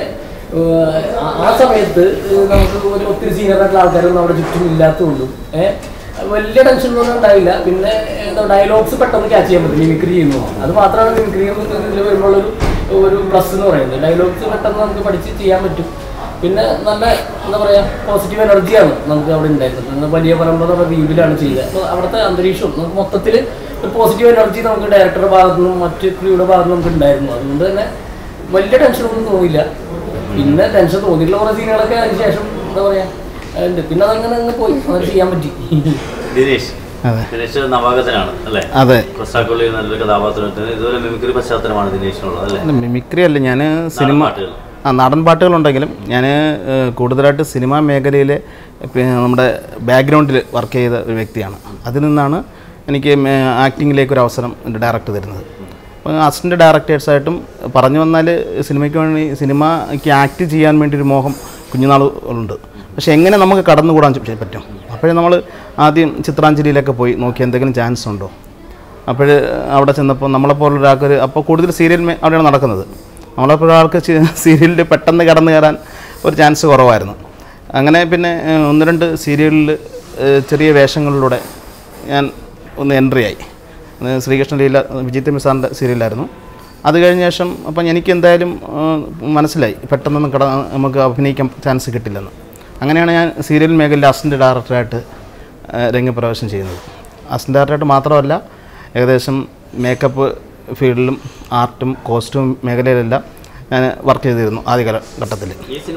ആ സമയത്ത് നമുക്ക് ഒരു ഒത്തിരി സീനിയറായിട്ടുള്ള ആൾക്കാരൊന്നും അവിടെ ചുറ്റും ഇല്ലാത്തതുകൊണ്ടും ഏഹ് വലിയ ടെൻഷൻ ഒന്നും ഉണ്ടായില്ല. പിന്നെ എന്താ ഡയലോഗ്സ് പെട്ടെന്ന് ക്യാച്ച് ചെയ്യാൻ പറ്റും മിമിക്രി ചെയ്യുന്നു. അത് മാത്രമാണ് മിമിക്രി ഇതിൽ വരുമ്പോഴൊരു ഒരു പ്ലസ് എന്ന് പറയുന്നത്. ഡയലോഗ്സ് പെട്ടെന്ന് നമുക്ക് പഠിച്ച് ചെയ്യാൻ പറ്റും. പിന്നെ നല്ല എന്താ പറയുക, പോസിറ്റീവ് എനർജിയാണ് നമുക്ക് അവിടെ ഉണ്ടായിരുന്നത്. വലിയ പരമ്പര നമ്മുടെ ദ്വീപിലാണ് ചെയ്തത്. അപ്പോൾ അവിടുത്തെ അന്തരീക്ഷവും നമുക്ക് മൊത്തത്തിൽ ഒരു പോസിറ്റീവ് എനർജി നമുക്ക് ഡയറക്ടറുടെ ഭാഗത്തു നിന്നും മറ്റ് ക്രൂയുടെ ഭാഗത്തു നിന്നും നമുക്ക് ഉണ്ടായിരുന്നു. അതുകൊണ്ട് തന്നെ വലിയ ടെൻഷനൊന്നും തോന്നിയില്ല. പിന്നെ ടെൻഷൻ തോന്നിയിട്ടുള്ള കുറേ സീനുകളൊക്കെ അതിന് ശേഷം എന്താ പറയുക ഉണ്ട്. പിന്നെ അതങ്ങനെ അങ്ങ് പോയി അങ്ങനെ ചെയ്യാൻ പറ്റി. ദിനേശ് ദിനേശ് നവാഗതനാണ് അല്ലേ? അതെ, കൊസ്റ്റാക്കൊള്ളി നല്ലൊരു കഥാപാത്രത്തിന് ഇതുപോലെ മിമിക്രി പശ്ചാത്തലമാണ് ദിനേശിനുള്ളത് അല്ലേ? മിമിക്രി അല്ല, ഞാൻ സിനിമ ആ നാടൻ പാട്ടുകളുണ്ടെങ്കിലും ഞാൻ കൂടുതലായിട്ട് സിനിമാ മേഖലയിലെ നമ്മുടെ ബാക്ക്ഗ്രൗണ്ടിൽ വർക്ക് ചെയ്ത ഒരു വ്യക്തിയാണ്. അതിൽ നിന്നാണ് എനിക്ക് ആക്ടിങ്ങിലേക്കൊരു അവസരം എൻ്റെ ഡയറക്ടർ തരുന്നത്. അപ്പോൾ അസിസ്റ്റൻ്റ് ഡയറക്ടേഴ്സായിട്ടും പറഞ്ഞു വന്നാൽ സിനിമയ്ക്ക് വേണ്ടി സിനിമയ്ക്ക് ആക്ട് ചെയ്യാൻ വേണ്ടി ഒരു മോഹം കുഞ്ഞുനാൾ ഉണ്ട്. പക്ഷേ എങ്ങനെ നമുക്ക് കടന്നുകൂടാൻ പറ്റും? അപ്പോഴേ നമ്മൾ ആദ്യം ചിത്രാഞ്ജലിയിലൊക്കെ പോയി നോക്കി എന്തെങ്കിലും ചാൻസ് ഉണ്ടോ. അപ്പോൾ അവിടെ ചെന്നപ്പോൾ നമ്മളെപ്പോലൊരാൾക്ക് അപ്പോൾ കൂടുതൽ സീരിയൽ അവിടെയാണ് നടക്കുന്നത്. നമ്മളെപ്പോലൊരാൾക്ക് സീരിയലിൽ പെട്ടെന്ന് കടന്നു കയറാൻ ഒരു ചാൻസ് കുറവായിരുന്നു. അങ്ങനെ പിന്നെ ഒന്ന് രണ്ട് സീരിയലിൽ ചെറിയ വേഷങ്ങളിലൂടെ ഞാൻ ഒന്ന് എൻട്രി ആയി. ശ്രീകൃഷ്ണ ലീല വിജയ് തമ്പി സാറിൻ്റെ സീരിയലായിരുന്നു. അത് കഴിഞ്ഞ ശേഷം അപ്പം എനിക്ക് എന്തായാലും മനസ്സിലായി പെട്ടെന്നൊന്നും കട നമുക്ക് അഭിനയിക്കാൻ ചാൻസ് കിട്ടില്ലെന്ന്. അങ്ങനെയാണ് ഞാൻ സീരിയൽ മേഖലയിൽ അസിസ്റ്റൻ്റ് ഡയറക്ടറായിട്ട് രംഗപ്രവേശനം ചെയ്യുന്നത്. അസിസ്റ്റൻ്റ് ഡയറക്ടറായിട്ട് മാത്രമല്ല, ഏകദേശം മേക്കപ്പ് ഫീൽഡിലും ആർട്ടും കോസ്റ്റ്യൂം മേഖലയിലെല്ലാം ഞാൻ വർക്ക് ചെയ്തിരുന്നു ആദ്യ കാലഘട്ടത്തിൽ.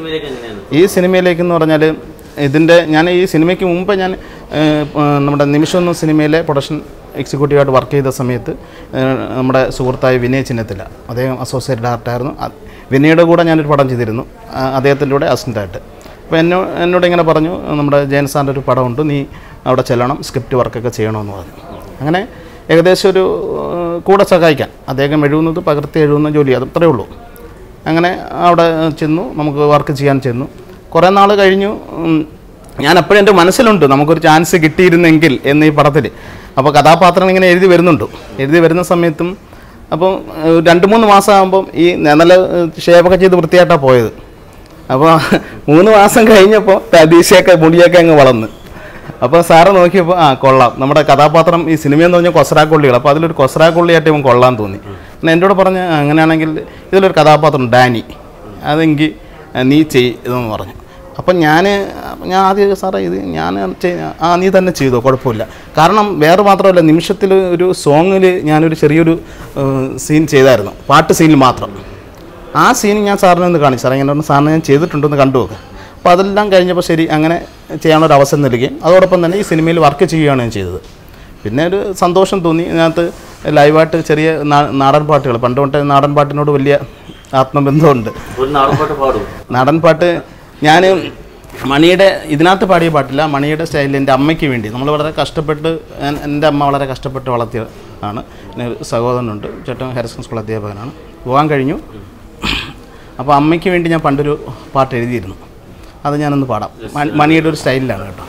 ഈ സിനിമയിലേക്കെന്ന് പറഞ്ഞാൽ ഇതിൻ്റെ ഞാൻ ഈ സിനിമയ്ക്ക് മുമ്പ് ഞാൻ നമ്മുടെ നിമിഷം എന്ന സിനിമയിലെ പ്രൊഡക്ഷൻ എക്സിക്യൂട്ടീവായിട്ട് വർക്ക് ചെയ്ത സമയത്ത് നമ്മുടെ സുഹൃത്തായ വിനയ് ചിന്നത്തില, അദ്ദേഹം അസോസിയേറ്റ് ഡയറക്ടറായിരുന്നു. വിനയുടെ കൂടെ ഞാനൊരു പടം ചെയ്തിരുന്നു അദ്ദേഹത്തിൻ്റെ കൂടെ അസിസ്റ്റൻ്റായിട്ട്. അപ്പോൾ എന്നോ എന്നോട് ഇങ്ങനെ പറഞ്ഞു, നമ്മുടെ ജയൻ സാറിൻ്റെ ഒരു പടമുണ്ട്, നീ അവിടെ ചെല്ലണം, സ്ക്രിപ്റ്റ് വർക്കൊക്കെ ചെയ്യണമെന്ന് പറഞ്ഞു. അങ്ങനെ ഏകദേശം ഒരു കൂടെ സഹായിക്കാൻ അദ്ദേഹം എഴുതുന്നത് പകർത്തി എഴുതുന്ന ജോലി, അത് അത്രയേ ഉള്ളൂ. അങ്ങനെ അവിടെ ചെന്നു, നമുക്ക് വർക്ക് ചെയ്യാൻ ചെന്നു. കുറേ നാൾ കഴിഞ്ഞു. ഞാൻ അപ്പോഴും എൻ്റെ മനസ്സിലുണ്ട് നമുക്കൊരു ചാൻസ് കിട്ടിയിരുന്നെങ്കിൽ എന്ന് ഈ പടത്തിൽ. അപ്പോൾ കഥാപാത്രം ഇങ്ങനെ എഴുതി വരുന്നുണ്ട്. എഴുതി വരുന്ന സമയത്തും അപ്പം രണ്ട് മൂന്ന് മാസം ആകുമ്പം ഈ നല്ല ഷേപ്പൊക്കെ ചെയ്ത് വൃത്തിയായിട്ടാണ് പോയത്. അപ്പോൾ മൂന്ന് മാസം കഴിഞ്ഞപ്പോൾ തദ്ദേശയൊക്കെ മുടിയൊക്കെ അങ്ങ് വളർന്ന്. അപ്പോൾ സാറ് നോക്കിയപ്പോൾ ആ കൊള്ളാം, നമ്മുടെ കഥാപാത്രം ഈ സിനിമയെന്ന് പറഞ്ഞാൽ കൊസ്രാക്കൊള്ളികൾ, അപ്പോൾ അതിലൊരു കൊസ്രാക്കൊള്ളിയായിട്ട് ഇവൻ കൊള്ളാൻ തോന്നി. പിന്നെ എന്നോട് പറഞ്ഞ് അങ്ങനെയാണെങ്കിൽ ഇതിലൊരു കഥാപാത്രം ഡാനി, അതെങ്കിൽ നീ ചെയ് ഇതെന്ന് പറഞ്ഞു. അപ്പം ഞാൻ ഞാൻ ആദ്യം സാറേ ഇത് ഞാൻ ആ നീ തന്നെ ചെയ്തോ, കുഴപ്പമില്ല. കാരണം വേറെ മാത്രമല്ല, നിമിഷത്തിൽ ഒരു സോങ്ങിൽ ഞാനൊരു ചെറിയൊരു സീൻ ചെയ്തായിരുന്നു, പാട്ട് സീനിൽ മാത്രം. ആ സീൻ ഞാൻ സാറിനെ ഒന്ന് കാണിച്ചു. സാറേ ഇങ്ങനെ പറഞ്ഞു, സാറിനെ ഞാൻ ചെയ്തിട്ടുണ്ടെന്ന് കണ്ടു നോക്കുക. അപ്പോൾ അതെല്ലാം കഴിഞ്ഞപ്പോൾ ശരി അങ്ങനെ ചെയ്യാനുള്ളൊരു അവസരം നൽകുകയും അതോടൊപ്പം തന്നെ ഈ സിനിമയിൽ വർക്ക് ചെയ്യുകയാണ് ഞാൻ ചെയ്തത്. പിന്നെ ഒരു സന്തോഷം തോന്നി. ഇതിനകത്ത് ലൈവായിട്ട് ചെറിയ നാടൻ പാട്ടുകൾ, പണ്ട് തൊട്ടേ നാടൻ പാട്ടിനോട് വലിയ ആത്മബന്ധമുണ്ട്. നാടൻ പാട്ട് ഞാൻ മണിയുടെ ഇതിനകത്ത് പാടിയ പാട്ടില്ല, മണിയുടെ സ്റ്റൈലിൽ എൻ്റെ അമ്മയ്ക്ക് വേണ്ടി നമ്മൾ വളരെ കഷ്ടപ്പെട്ട്, എൻ്റെ അമ്മ വളരെ കഷ്ടപ്പെട്ട് വളർത്തിയതാണ്. പിന്നെ സഹോദരനുണ്ട്, ചേട്ടൻ ഹയർ സ്കൂൾ അധ്യാപകനാണ്, പോകാൻ കഴിഞ്ഞു. അപ്പോൾ അമ്മയ്ക്ക് വേണ്ടി ഞാൻ പണ്ടൊരു പാട്ട് എഴുതിയിരുന്നു, അത് ഞാനൊന്ന് പാടാം. മണിയുടെ ഒരു സ്റ്റൈലിലാണ് കേട്ടോ.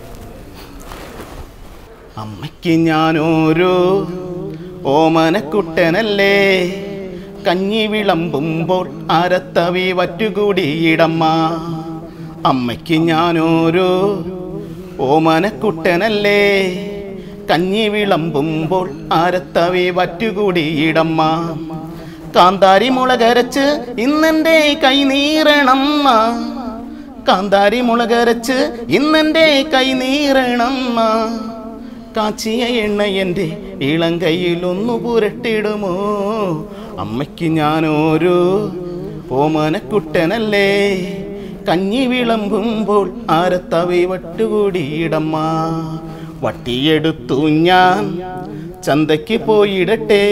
അമ്മയ്ക്ക് ഞാനോരോ ഓമനക്കുട്ടനല്ലേ, കഞ്ഞി വിളമ്പുമ്പോൾ അരത്തവി വറ്റുകൂടിയിടമ്മ. അമ്മയ്ക്ക് ഞാനോരോ ഓമനക്കുട്ടനല്ലേ, കഞ്ഞി വിളമ്പുമ്പോൾ അരത്തവി വറ്റുകൂടിയിടമ്മ. കാന്താരി മുളകരച്ച് ഇന്നെൻ്റെ കൈ നീറണമ്മ, കാന്താരി മുളകരച്ച് ഇന്നെൻ്റെ കൈ നീറണമ്മ. കാച്ചിയ എണ്ണ എൻ്റെ ഇളം കയ്യിലൊന്നു പുരട്ടിടുമോ. അമ്മയ്ക്ക് ഞാനോരോ ഓമനക്കുട്ടനല്ലേ, കഞ്ഞി വിളമ്പുമ്പോൾ ആരത്തവി വട്ടുകൂടിയിടമ്മ. വട്ടിയെടുത്തു ഞാൻ ചന്തയ്ക്ക് പോയിടട്ടെ,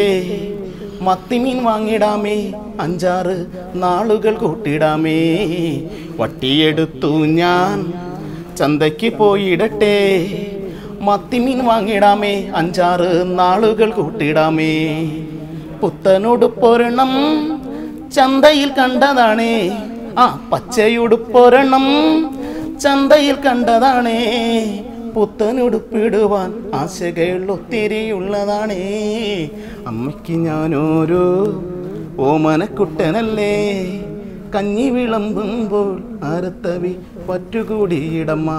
മത്തിമീൻ വാങ്ങിടാമേ അഞ്ചാറ് നാളുകൾ കൂട്ടിടാമേ. വട്ടിയെടുത്തു ഞാൻ ചന്തയ്ക്ക് പോയിടട്ടെ, മത്തിമീൻ വാങ്ങിടാമേ അഞ്ചാറ് നാളുകൾ കൂട്ടിടാമേ. പുത്തനുടുപ്പൊരെണ്ണം ചന്തയിൽ കണ്ടതാണേ, ആ പച്ചയുടുപ്പൊരെണ്ണം ചന്തയിൽ കണ്ടതാണേ. പുത്തനുടുപ്പിടുവാൻ ആശകൾ ഒത്തിരിയുള്ളതാണേ. അമ്മയ്ക്ക് ഞാനോരോ ഓമനക്കുട്ടനല്ലേ, കഞ്ഞി വിളമ്പുമ്പോൾ അരത്തവി പറ്റുകൂടിയിടമ്മ.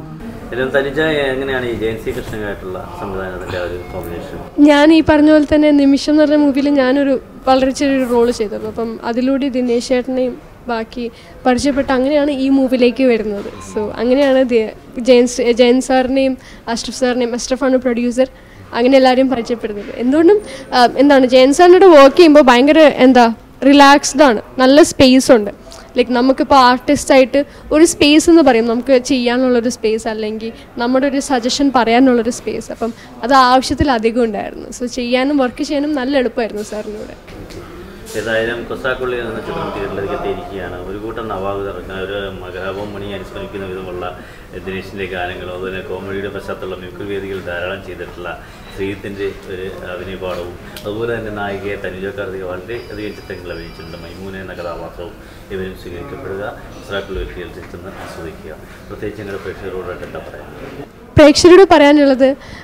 എങ്ങനെയാണ് ഈ ജയൻസി കൃഷ്ണനായിട്ടുള്ള സംവിധാനത്തിന്റെ ഒരു കോമ്പിനേഷൻ? ഞാൻ ഈ പറഞ്ഞ പോലെ തന്നെ നിമിഷം എന്ന് പറഞ്ഞ മൂവിയിൽ ഞാനൊരു വളരെ ചെറിയൊരു റോള് ചെയ്തിരുന്നു. അപ്പം അതിലൂടെ ദിനേശ് ചേട്ടനെയും ബാക്കി പരിചയപ്പെട്ട് അങ്ങനെയാണ് ഈ മൂവിയിലേക്ക് വരുന്നത്. സോ അങ്ങനെയാണ് ജയൻസ് ജയൻ സാറിനെയും അഷ്റഫ് സാറിനെയും, അഷ്റഫാണ് പ്രൊഡ്യൂസർ, അങ്ങനെ എല്ലാവരെയും പരിചയപ്പെടുന്നത്. എന്തുകൊണ്ടും എന്താണ് ജയൻ സാറിനോട് വർക്ക് ചെയ്യുമ്പോൾ ഭയങ്കര എന്താ റിലാക്സ്ഡ് ആണ്, നല്ല സ്പേസ് ഉണ്ട്. ലൈക്ക് നമുക്കിപ്പോൾ ആർട്ടിസ്റ്റായിട്ട് ഒരു സ്പേസ് എന്ന് പറയും, നമുക്ക് ചെയ്യാനുള്ളൊരു സ്പേസ്, അല്ലെങ്കിൽ നമ്മുടെ ഒരു സജഷൻ പറയാനുള്ളൊരു സ്പേസ്. അപ്പം അത് ആവശ്യത്തിലധികം ഉണ്ടായിരുന്നു. സോ ചെയ്യാനും വർക്ക് ചെയ്യാനും നല്ല എളുപ്പമായിരുന്നു സാറിനൂടെ. ഏതായാലും കൊസാക്കുള്ളി എന്ന ചിത്രം തിയേറ്ററിലേക്ക് എത്തിയിരിക്കുകയാണ്. ഒരു കൂട്ടം നവാഗതർ, ഒരു മകരാപം മണി അനുസ്മരിക്കുന്ന വിധമുള്ള ദിനേശിൻ്റെ ഗാനങ്ങളും അതുപോലെ കോമഡിയുടെ പശ്ചാത്തലം മിമിക്രി വേദികൾ ധാരാളം ചെയ്തിട്ടുള്ള ശ്രീജിത്തിൻ്റെ ഒരു അഭിനയപാഠവും അതുപോലെ തന്നെ നായികയെ തനുജ കാർത്തിക വളരെയധികം ചിത്രങ്ങൾ അഭിനയിച്ചിട്ടുണ്ട്. മൈമൂന എന്ന കഥാപാത്രവും ഇവരും സ്വീകരിക്കപ്പെടുക, കൊസാക്കുള്ളി തിയേറ്ററിൽ ചെന്ന് ആസ്വദിക്കുക. പ്രത്യേകിച്ച് ഞങ്ങളുടെ പ്രേക്ഷകരോടായിട്ട് എന്താ പറയാം? പ്രേക്ഷകരോട് പറയാനുള്ളത്,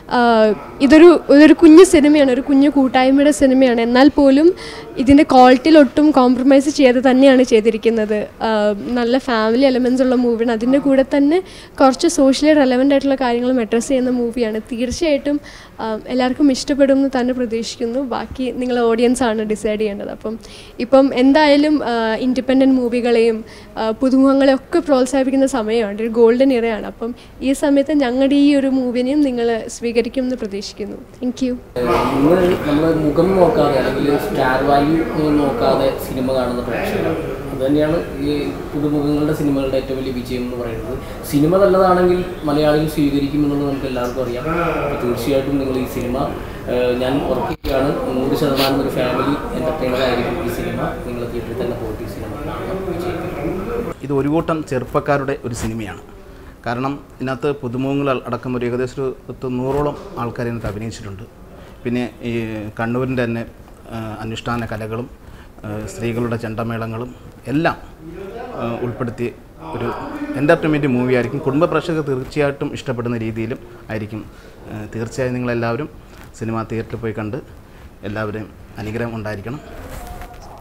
ഇതൊരു ഇതൊരു കുഞ്ഞു സിനിമയാണ്, ഒരു കുഞ്ഞു കൂട്ടായ്മയുടെ സിനിമയാണ്. എന്നാൽ പോലും ഇതിൻ്റെ ക്വാളിറ്റിയിൽ ഒട്ടും കോംപ്രമൈസ് ചെയ്യാതെ തന്നെയാണ് ചെയ്തിരിക്കുന്നത്. നല്ല ഫാമിലി എലമെൻസ് ഉള്ള മൂവിയാണ്. അതിൻ്റെ കൂടെ തന്നെ കുറച്ച് സോഷ്യലി റെലവൻ്റ് ആയിട്ടുള്ള കാര്യങ്ങളും അഡ്രസ്സ് ചെയ്യുന്ന മൂവിയാണ്. തീർച്ചയായിട്ടും എല്ലാവർക്കും ഇഷ്ടപ്പെടുമെന്ന് തന്നെ പ്രതീക്ഷിക്കുന്നു. ബാക്കി നിങ്ങൾ ഓഡിയൻസാണ് ഡിസൈഡ് ചെയ്യേണ്ടത്. അപ്പം ഇപ്പം എന്തായാലും ഇൻഡിപെൻഡൻറ്റ് മൂവികളെയും പുതുമുഖങ്ങളെയും ഒക്കെ പ്രോത്സാഹിപ്പിക്കുന്ന സമയമാണ്, ഒരു ഗോൾഡൻ ഇറയാണ്. അപ്പം ഈ സമയത്ത് ഞങ്ങളുടെ ഈ ഒരു മൂവിനെയും നിങ്ങൾ സ്വീകരിക്കുമെന്ന് പ്രതീക്ഷിക്കുന്നു. Thank you. ഇന്ന് നമ്മൾ മുഖം നോക്കാതെ അല്ലെങ്കിൽ സ്റ്റാർ വാല്യൂ നോക്കാതെ സിനിമ കാണുന്ന പ്രേക്ഷകരാണ്. അതുതന്നെയാണ് ഈ പുതുമുഖങ്ങളുടെ സിനിമകളുടെ ഏറ്റവും വലിയ വിജയം എന്ന് പറയുന്നത്. സിനിമ നല്ലതാണെങ്കിൽ മലയാളികൾ സ്വീകരിക്കുമെന്നുള്ളത് നമുക്ക് എല്ലാവർക്കും അറിയാം. അപ്പോൾ തീർച്ചയായിട്ടും നിങ്ങൾ ഈ സിനിമ, ഞാൻ ഉറപ്പിക്കുകയാണ്, നൂറ് ശതമാനം ഒരു ഫാമിലി എൻ്റർടൈനർ ആയിരിക്കും ഈ സിനിമ. നിങ്ങൾ തിയേറ്ററിൽ തന്നെ പോയിട്ട് ഈ സിനിമ കാണാൻ വിജയിക്കും. ഇത് ഒരു കൂട്ടം ചെറുപ്പക്കാരുടെ ഒരു സിനിമയാണ്. കാരണം ഇതിനകത്ത് പുതുമുഖങ്ങൾ അടക്കം ഒരു ഏകദേശം ഒരു നൂറോളം ആൾക്കാർ ഇതിനകത്ത് അഭിനയിച്ചിട്ടുണ്ട്. പിന്നെ ഈ കണ്ണൂരിൻ്റെ തന്നെ അനുഷ്ഠാന കലകളും സ്ത്രീകളുടെ ചെണ്ടമേളങ്ങളും എല്ലാം ഉൾപ്പെടുത്തി ഒരു എൻ്റർടൈൻമെൻറ്റ് മൂവി ആയിരിക്കും. കുടുംബ പ്രേക്ഷകർ തീർച്ചയായിട്ടും ഇഷ്ടപ്പെടുന്ന രീതിയിലും ആയിരിക്കും. തീർച്ചയായും നിങ്ങളെല്ലാവരും സിനിമ തിയേറ്ററിൽ പോയി കണ്ട് എല്ലാവരെയും അനുഗ്രഹം ഉണ്ടായിരിക്കണം.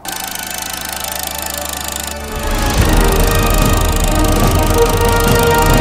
We'll be right back.